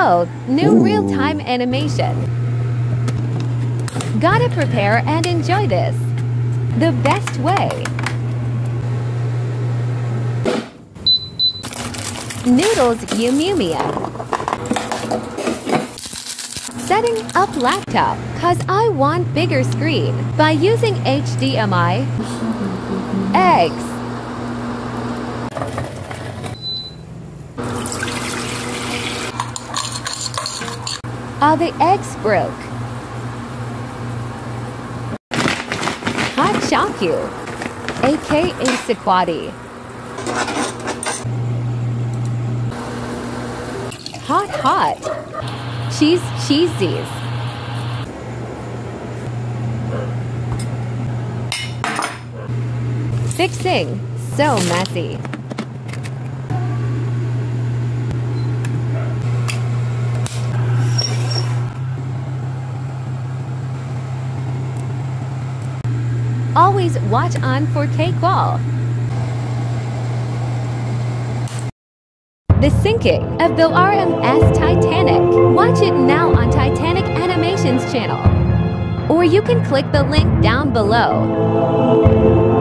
Oh, new real-time animation. Gotta prepare and enjoy this the best way. Noodles Yumumia. Setting up laptop, cause I want bigger screen by using HDMI. Eggs. All the eggs broke. Hot Shaku, aka Sequati. Hot. Cheesies. Fixing, so messy. Always watch on 4K qual. The sinking of the RMS Titanic. Watch it now on Titanic Animation's channel. Or you can click the link down below.